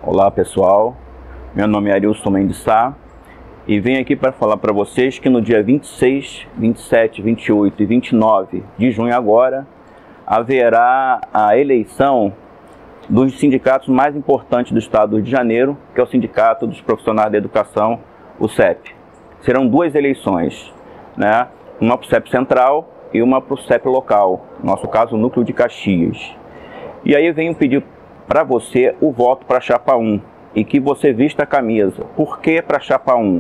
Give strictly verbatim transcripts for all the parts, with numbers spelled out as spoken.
Olá pessoal, meu nome é Arilson Mendes Sá e venho aqui para falar para vocês que no dia vinte e seis, vinte e sete, vinte e oito e vinte e nove de junho agora haverá a eleição dos sindicatos mais importantes do estado do Rio de Janeiro, que é o Sindicato dos Profissionais da Educação, o C E P. Serão duas eleições, né? Uma para o C E P Central e uma para o C E P local, no nosso caso o Núcleo de Caxias. E aí eu venho pedir para você o voto para a Chapa um e que você vista a camisa. Por que para a Chapa um?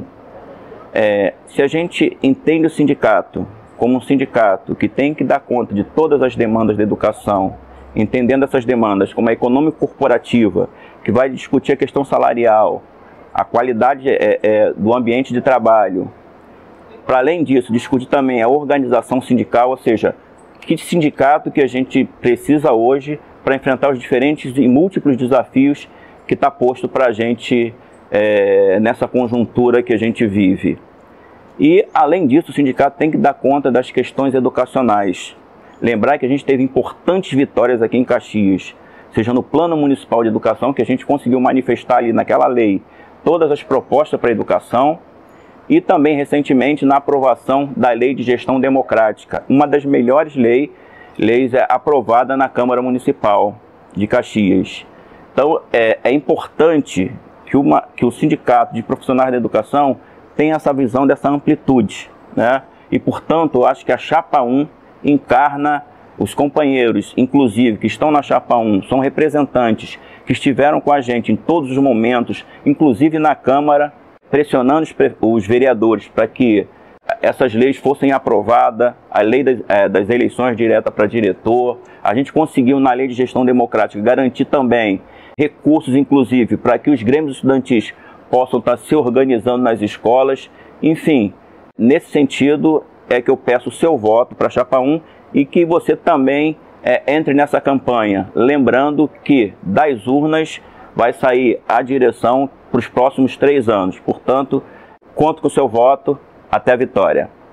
É, se a gente entende o sindicato como um sindicato que tem que dar conta de todas as demandas da educação, entendendo essas demandas como a econômica corporativa, que vai discutir a questão salarial, a qualidade é, é, do ambiente de trabalho, para além disso, discutir também a organização sindical, ou seja, que sindicato que a gente precisa hoje para enfrentar os diferentes e múltiplos desafios que está posto para a gente é, nessa conjuntura que a gente vive. E, além disso, o sindicato tem que dar conta das questões educacionais. Lembrar que a gente teve importantes vitórias aqui em Caxias, seja no Plano Municipal de Educação, que a gente conseguiu manifestar ali naquela lei todas as propostas para a educação, e também, recentemente, na aprovação da Lei de Gestão Democrática, uma das melhores leis, leis é aprovada na Câmara Municipal de Caxias. Então, é, é importante que, uma, que o Sindicato de Profissionais da Educação tenha essa visão dessa amplitude, né? E, portanto, eu acho que a Chapa um encarna os companheiros, inclusive, que estão na Chapa um, são representantes que estiveram com a gente em todos os momentos, inclusive na Câmara, pressionando os vereadores para que essas leis fossem aprovadas, a lei das, é, das eleições direta para diretor. A gente conseguiu, na lei de gestão democrática, garantir também recursos, inclusive, para que os grêmios estudantis possam estar se organizando nas escolas. Enfim, nesse sentido é que eu peço o seu voto para a Chapa um e que você também é, entre nessa campanha, lembrando que das urnas vai sair a direção para os próximos três anos. Portanto, conto com o seu voto. Até a vitória.